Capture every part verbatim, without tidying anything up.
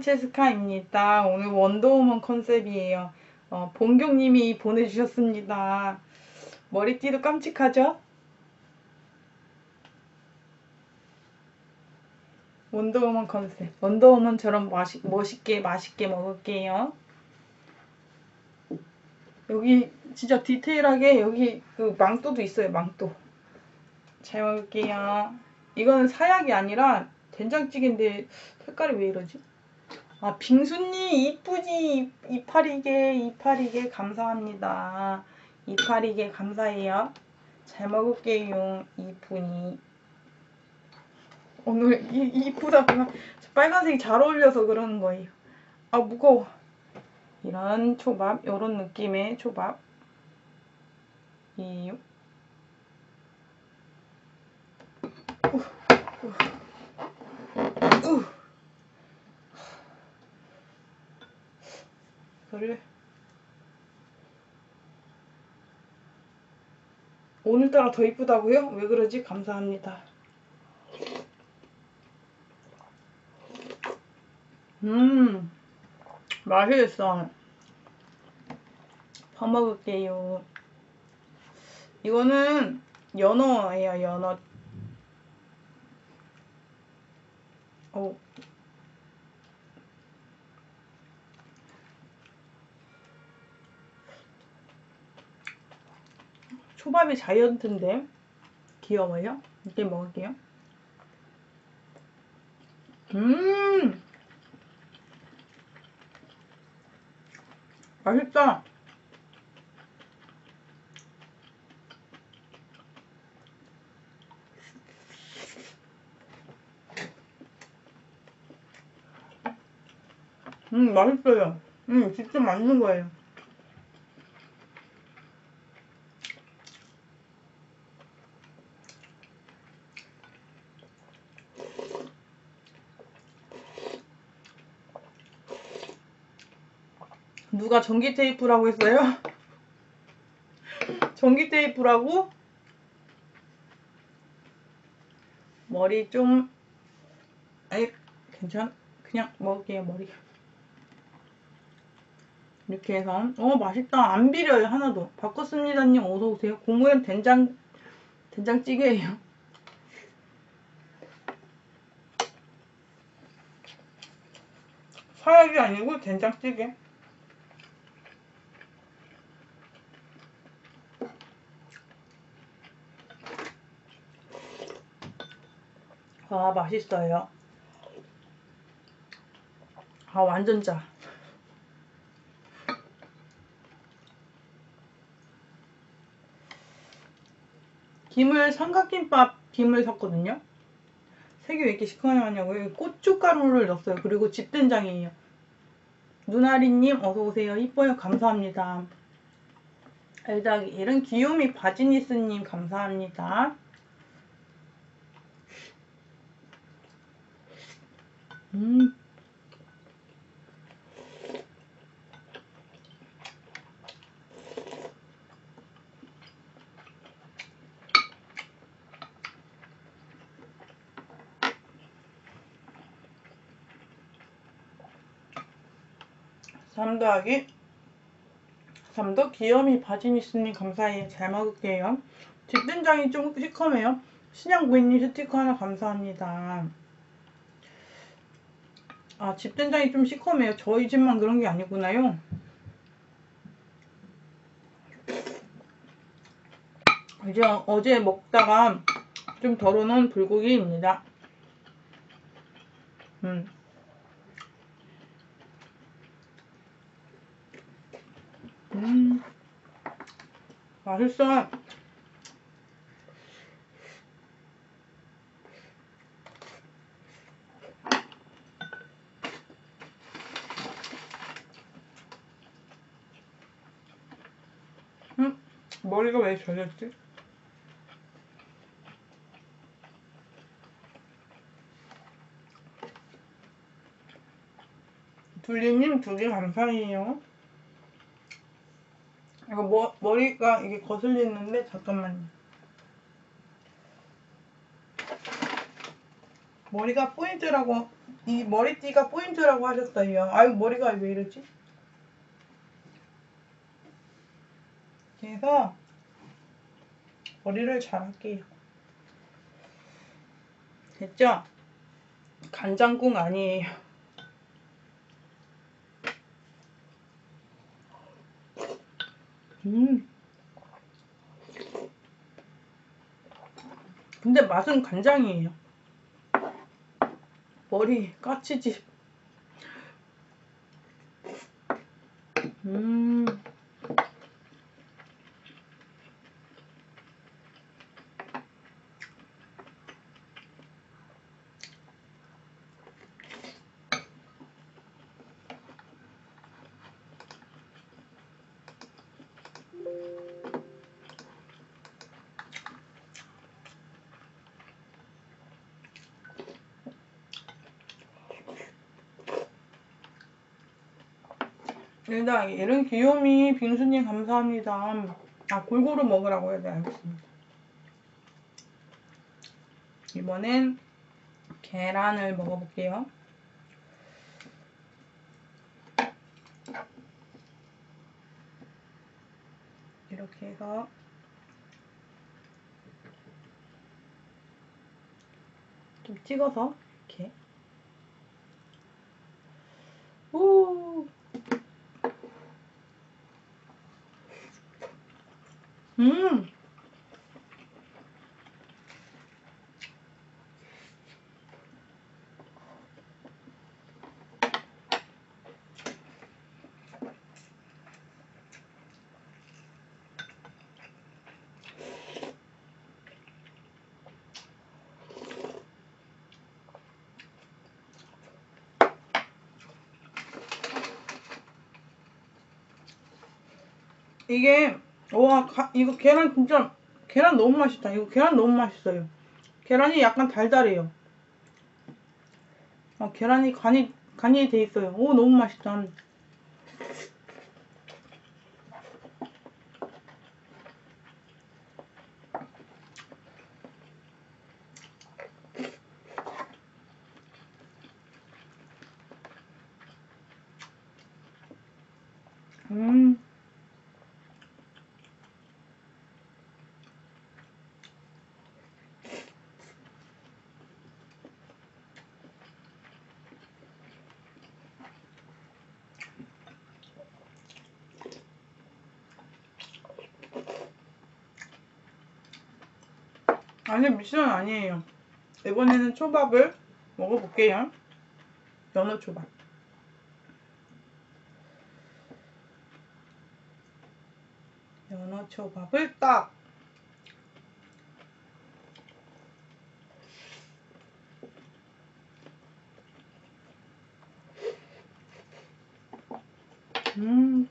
체스카입니다. 오늘 원더우먼 컨셉이에요. 어, 봉경님이 보내주셨습니다. 머리띠도 깜찍하죠? 원더우먼 컨셉. 원더우먼처럼 맛있, 멋있게 맛있게 먹을게요. 여기 진짜 디테일하게 여기 그 망토도 있어요. 망토. 잘 먹을게요. 이거는 사약이 아니라 된장찌개인데 색깔이 왜 이러지? 아, 빙수님 이쁘지? 이파리게 이파리게 감사합니다. 이파리게 감사해요. 잘 먹을게요. 이쁜이. 오늘 이, 이쁘다구나. 빨간색이 잘 어울려서 그러는 거예요. 아, 무거워. 이런 초밥, 이런 느낌의 초밥. 이 우, 우, 우. 이거를 오늘따라 더 이쁘다고요? 왜 그러지? 감사합니다. 음, 맛있어. 밥 먹을게요. 이거는 연어예요, 연어. 어. 초밥이 자이언트인데 귀여워요. 이렇게 먹을게요. 음, 맛있다. 음, 맛있어요. 음, 진짜 맛있는 거예요. 누가 전기 테이프라고 했어요? 전기 테이프라고? 머리 좀, 아이, 괜찮? 그냥 먹을게요, 머리. 이렇게 해서. 어, 맛있다. 안 비려요, 하나도. 바꿨습니다님, 어서오세요. 고무엔 된장, 된장찌개예요. 사약이 아니고 된장찌개. 아, 맛있어요. 아, 완전 짜. 김을 삼각김밥 김을 샀거든요. 색이 왜 이렇게 시커매하냐고요. 고춧가루를 넣었어요. 그리고 집된장이에요. 누나리님 어서오세요. 이뻐요. 감사합니다. 알다기 이런 귀요미 바지니스님 감사합니다. 음. 삼 더하기 삼 더 귀요미 바지니스님 감사해요. 잘 먹을게요. 집된장이 좀 시커매요. 신양부인님 스티커 하나 감사합니다. 아, 집된장이 좀 시커매요. 저희 집만 그런 게 아니구나요. 이제 어제 먹다가 좀 덜어놓은 불고기입니다. 음. 음. 맛있어. 음. 머리가 왜 저렸지? 둘리님 두 개 감사해요. 이거 머, 머리가 이게 거슬리는데 잠깐만요. 머리가 포인트라고, 이 머리띠가 포인트라고 하셨어요. 아유, 머리가 왜 이러지? 그래서 머리를 잘 할게요. 됐죠? 간장국 아니에요. 음. 근데 맛은 간장이에요. 머리 까치지. 음. 일단 이런 귀요미 빙수님 감사합니다. 아, 골고루 먹으라고 해야 돼. 알겠습니다. 이번엔 계란을 먹어볼게요. 이렇게 해서 좀 찍어서 이렇게. 오. 음. 이게 와 가, 이거 계란 진짜 계란 너무 맛있다. 이거 계란 너무 맛있어요. 계란이 약간 달달해요. 아, 계란이 간이 간이 돼 있어요. 오, 너무 맛있다. 음. 아니, 미션 아니에요. 이번에는 초밥을 먹어볼게요. 연어 초밥. 연어 초밥을 딱. 음.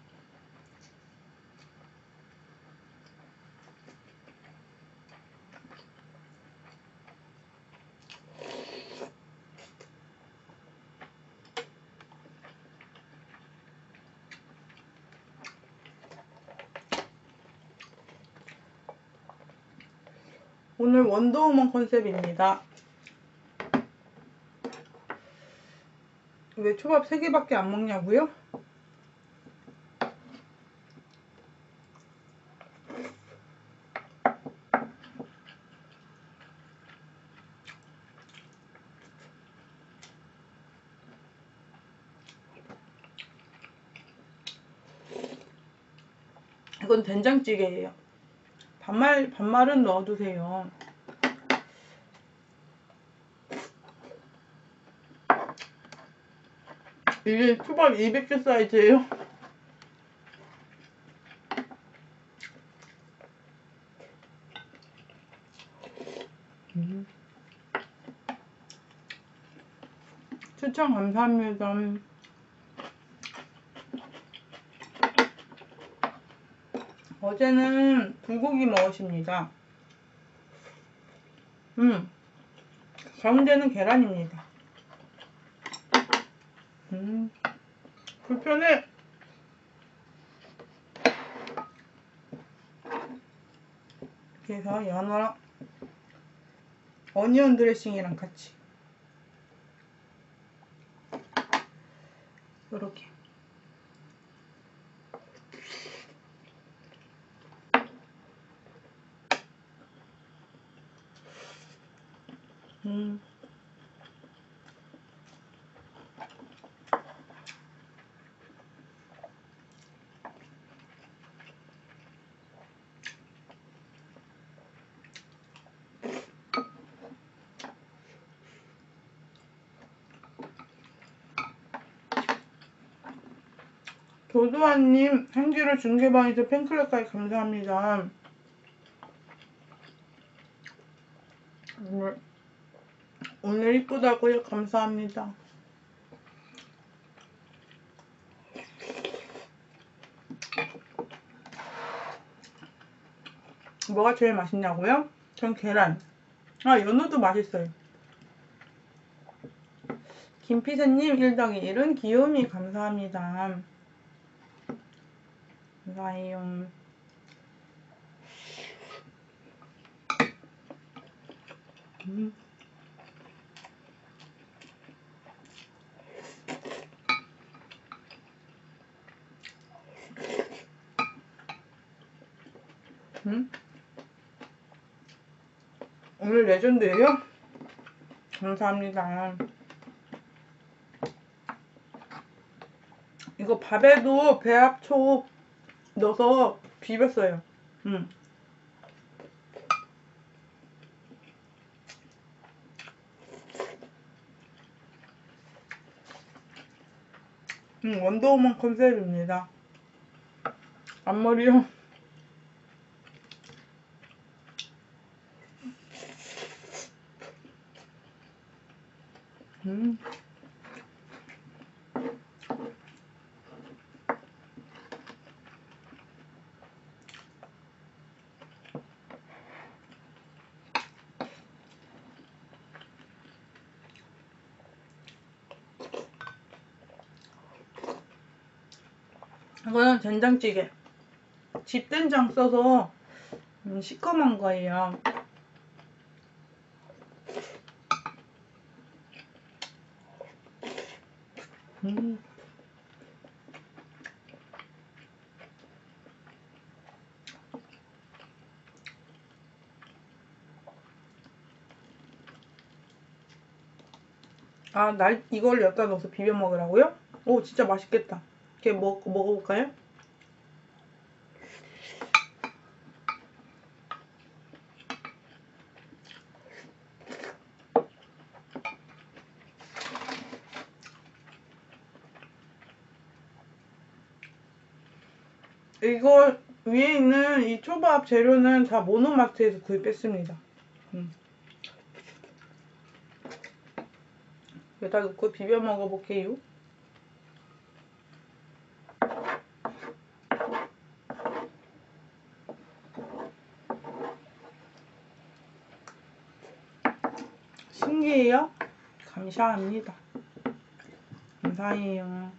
오늘 원더우먼 컨셉입니다. 왜 초밥 세 개밖에 안 먹냐고요? 이건 된장찌개예요. 반말, 반말은 넣어두세요. 이게 초밥 이백 개 사이즈예요. 음. 추천 감사합니다. 어제는 불고기 먹으십니다. 음, 가운데는 계란입니다. 음, 불편해. 그래서 연어랑 어니언 드레싱이랑 같이. 이렇게. 음. 조두환님, 한기로 중계방에서 팬클럽까지 감사합니다. 오늘, 오늘 이쁘다고요? 감사합니다. 뭐가 제일 맛있냐고요? 전 계란. 아, 연어도 맛있어요. 김피세님, 일 더하기 일은 귀요미 감사합니다. 감사해요. 음. 음? 오늘 레전드예요? 감사합니다. 이거 밥에도 배합초 넣어서 비볐어요. 음. 음, 원더우먼 컨셉입니다. 앞머리요. 음. 이거는 된장찌개. 집된장 써서 음, 시커먼 거예요. 음. 아, 날 이걸 여기다 넣어서 비벼 먹으라고요? 오, 진짜 맛있겠다. 이렇게 먹, 먹어볼까요? 이거 위에 있는 이 초밥 재료는 다 모노마트에서 구입했습니다. 음. 여기다 넣고 비벼 먹어볼게요. 신기해요? 감사합니다. 감사해요.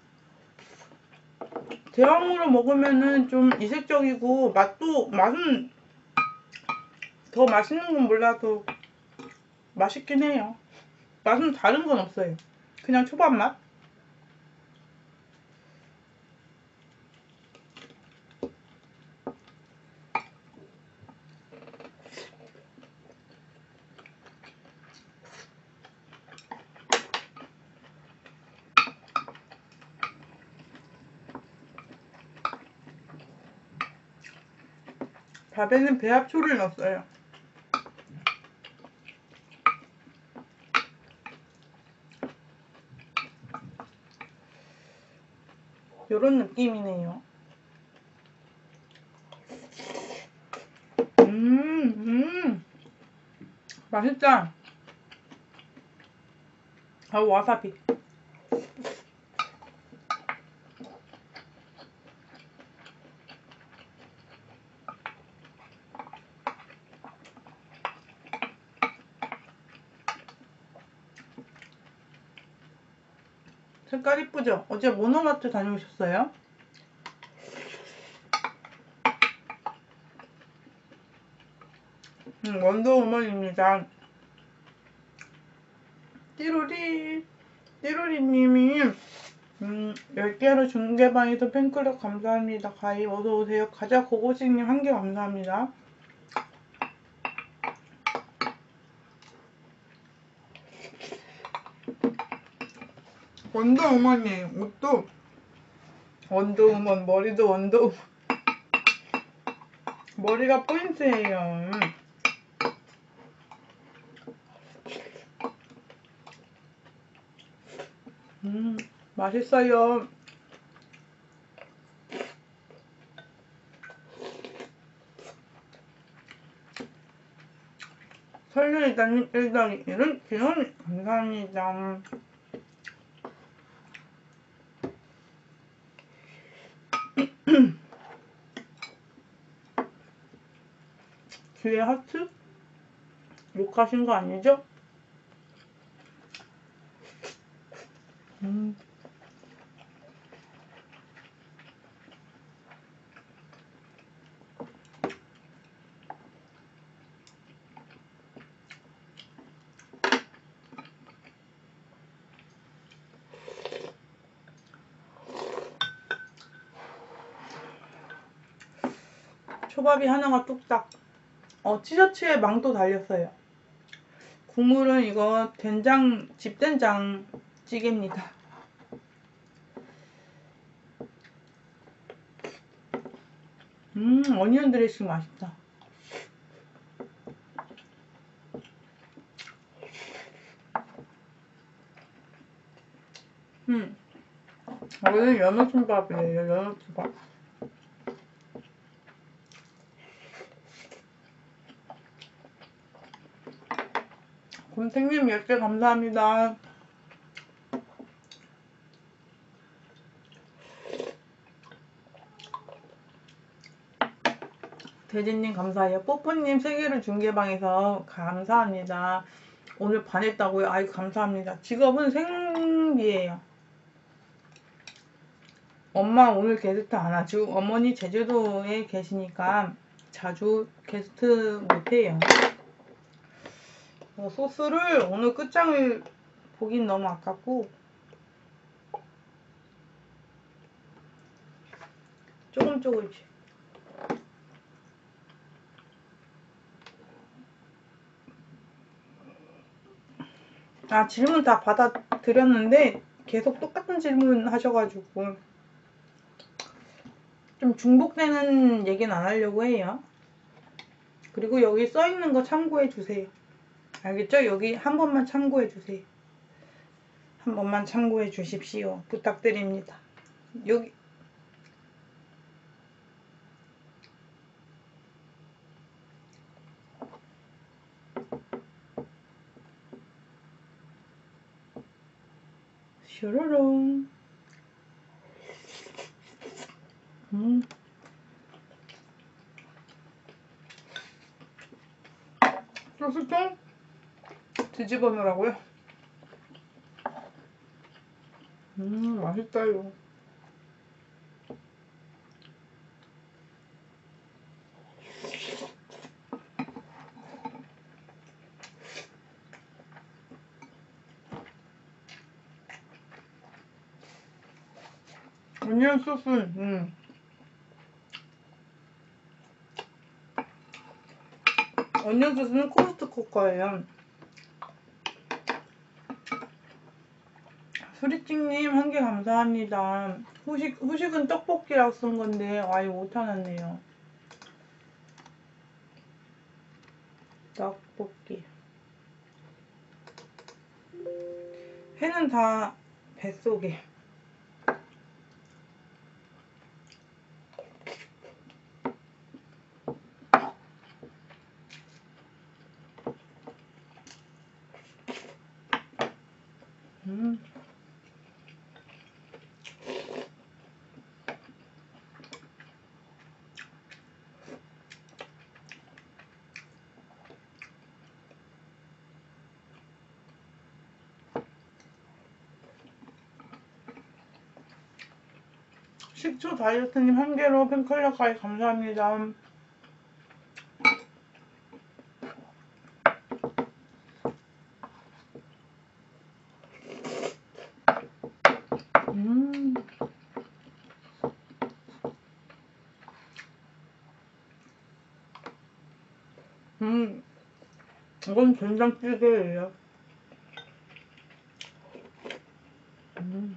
대왕으로 먹으면은 좀 이색적이고 맛도 맛은 더 맛있는 건 몰라도 맛있긴 해요. 맛은 다른 건 없어요. 그냥 초밥 맛? 밥에는 배합초를 넣었어요. 요런 느낌이네요. 음, 음, 맛있다. 아, 와사비. 색깔 이쁘죠? 어제 모노마트 다녀오셨어요? 음, 원더우먼입니다. 띠로리 띠로리님이 음, 열 개로 중계방에서 팬클럽 감사합니다. 가입 어서오세요. 가자 고고식님 한 개 감사합니다. 원더우먼이에요. 옷도 원더우먼, 머리도 원더우먼. 머리가 포인트예요. 음, 맛있어요. 설레이다님 일 더하기 일은 기원 감사합니다. 뒤에 하트? 욕하신 거 아니죠? 음. 초밥이 하나가 뚝딱. 어, 티셔츠에 망토 달렸어요. 국물은 이거 된장, 집된장 찌개입니다. 음, 어니언 드레싱 맛있다. 음, 원래 연어김밥이에요, 연어김밥. 곰탱님 열 개 감사합니다. 대진님 감사해요. 뽀뽀님 세 개를 중계방에서 감사합니다. 오늘 반했다고요? 아이고 감사합니다. 직업은 생비예요. 엄마 오늘 게스트 안 하죠? 어머니 제주도에 계시니까 자주 게스트 못해요. 어, 소스를 오늘 끝장을 보긴 너무 아깝고 조금 조금씩. 아, 질문 다 받아드렸는데 계속 똑같은 질문 하셔가지고 좀 중복되는 얘기는 안 하려고 해요. 그리고 여기 써있는 거 참고해 주세요. 알겠죠? 여기 한 번만 참고해 주세요. 한 번만 참고해 주십시오. 부탁드립니다. 여기 슈르릉. 음. 소스 좀 뒤집어 놓으라고요? 음, 맛있다요. 오니언 소스, 음. 오니언 소스는 코스트코 거예요. 수리찡님 한 개 감사합니다. 후식, 후식은 떡볶이라고 쓴 건데, 아예 못하놨네요. 떡볶이. 회는 다 뱃속에. 음. 식초 다이어트님 한 개로 팬클럽 가입 감사합니다. 음. 음, 이건 된장찌개예요. 음.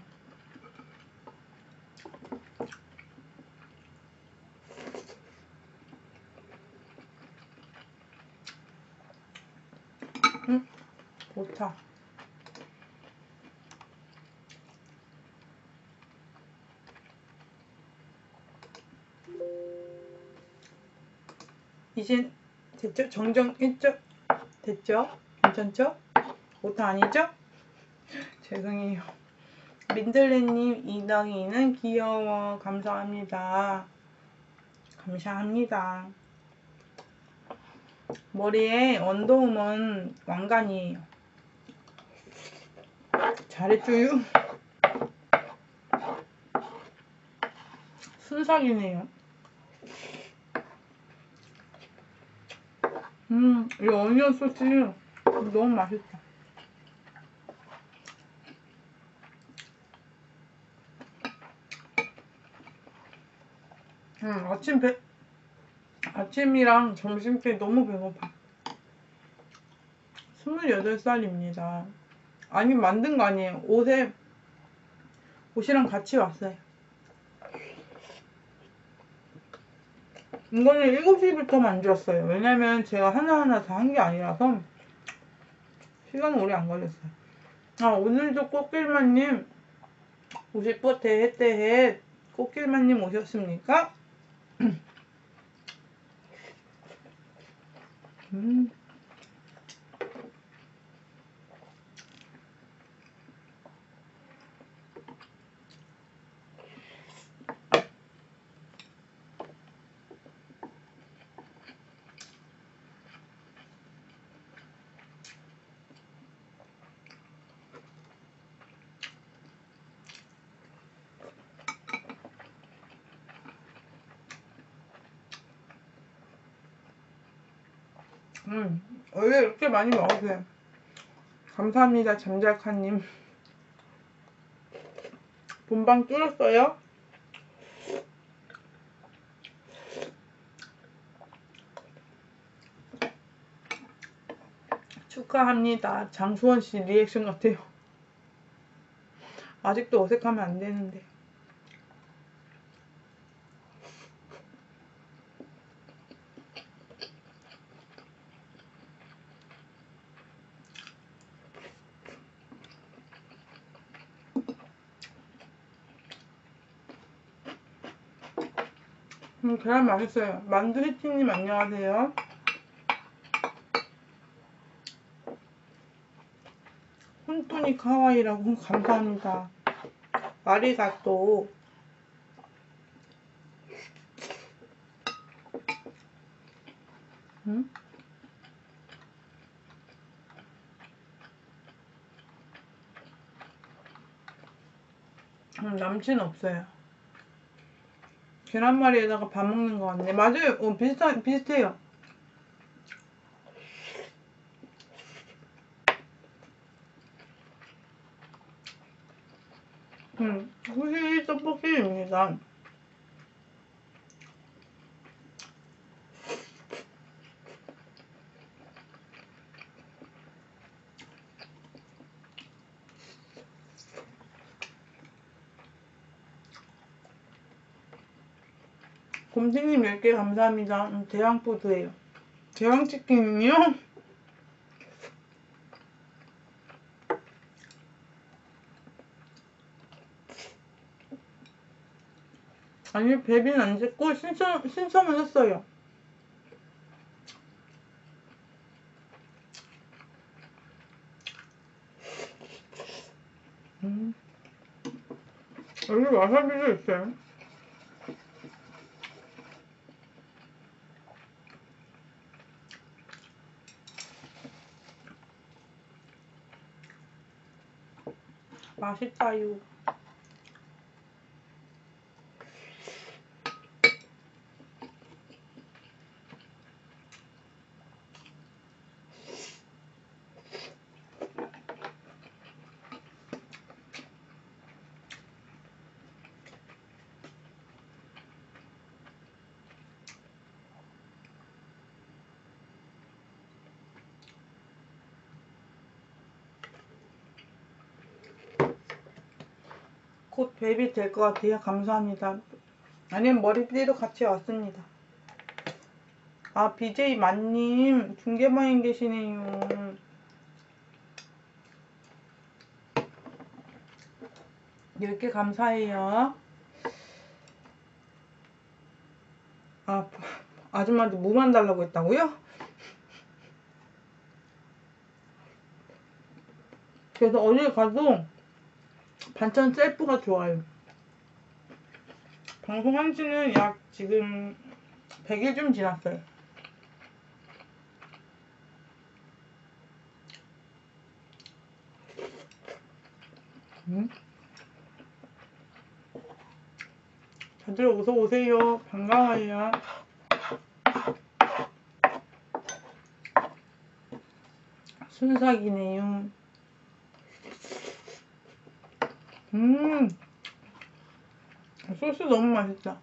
음, 좋다. 이젠 됐죠? 정정했죠? 됐죠? 괜찮죠? 오타 아니죠? 죄송해요. 민들레님 이덩이는 귀여워. 감사합니다. 감사합니다. 머리에 원더우먼 왕관이에요. 잘했죠요? 순삭이네요. 음, 이 어니언 소스 너무 맛있다. 음, 아침 배, 아침이랑 점심 때 너무 배고파. 스물여덟 살입니다. 아니, 만든 거 아니에요. 옷에, 옷이랑 같이 왔어요. 이거는 일곱 시부터 만들었어요. 왜냐면 제가 하나하나 다 한 게 아니라서 시간은 오래 안 걸렸어요. 아, 오늘도 꽃길마님 오십 보 대헷대헷 꽃길마님 오셨습니까? 음. 음, 원래 이렇게 많이 먹으세요. 감사합니다, 잠잘카님. 본방 뚫었어요? 축하합니다. 장수원씨 리액션 같아요. 아직도 어색하면 안 되는데. 음, 계란 맛있어요. 만두히티님 안녕하세요. 혼돈이 카와이라고 감사합니다. 아리가또. 응? 음, 남친 없어요. 계란말이에다가 밥 먹는 거 같네. 맞아요. 어, 비슷하, 비슷해요. 음, 후식 떡볶이입니다. 곰탱님 열 개 감사합니다. 음, 대왕푸드예요. 대왕치킨이요? 아니, 베비는 안 짓고 신청, 신청을 했어요. 음. 여기 와사비도 있어요. 맛있다요. 곧 베이비 될 것 같아요. 감사합니다. 아니면 머리띠도 같이 왔습니다. 아, 비제이 만님 중계방에 계시네요. 열 개 감사해요. 아, 아줌마한테 무만 달라고 했다고요? 그래서 어딜 가도 반찬 셀프가 좋아요. 방송한 지는 약 지금 백 일 좀 지났어요. 음? 다들 어서 오세요. 반가워요. 순삭이네요. 음, 소스 너무 맛있다.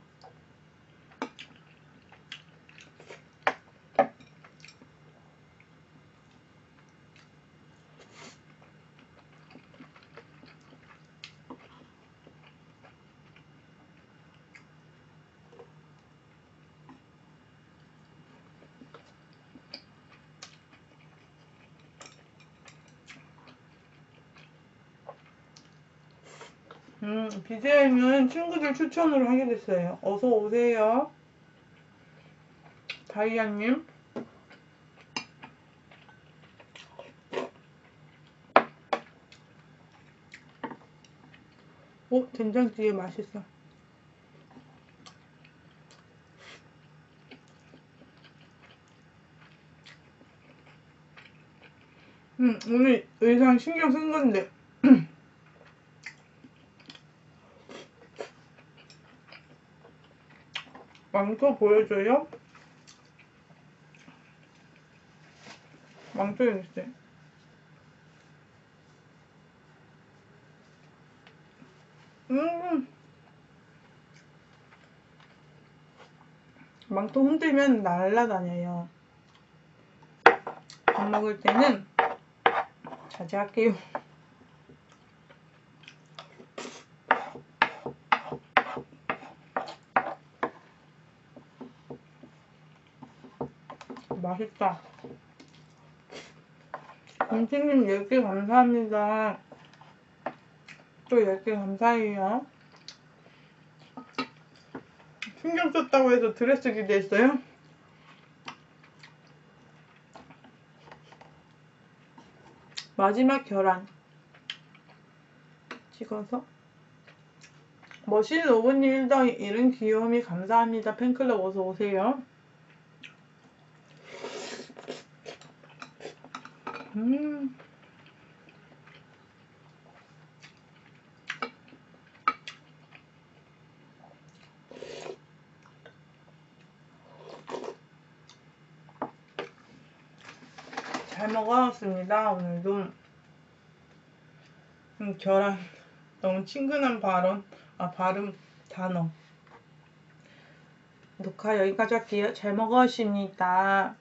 음, 비제이는 친구들 추천으로 하게 됐어요. 어서 오세요. 다이아님. 오, 된장찌개 맛있어. 음, 오늘 의상 신경 쓴 건데. 망토 보여줘요? 망토 여기 있어요. 음, 망토 흔들면 날라다녀요. 밥 먹을 때는 자제할게요. 맛있다. 김치님 열 개 감사합니다. 또 열 개 감사해요. 신경 썼다고 해서 드레스 기대했어요? 마지막 계란 찍어서 머신 로봇님 일당 이른 귀여움이 감사합니다. 팬클럽 어서 오세요. 음. 잘 먹었습니다. 오늘도. 음, 계란 너무 친근한 발언, 아 발음, 단어. 녹화 여기까지 할게요. 잘 먹었습니다.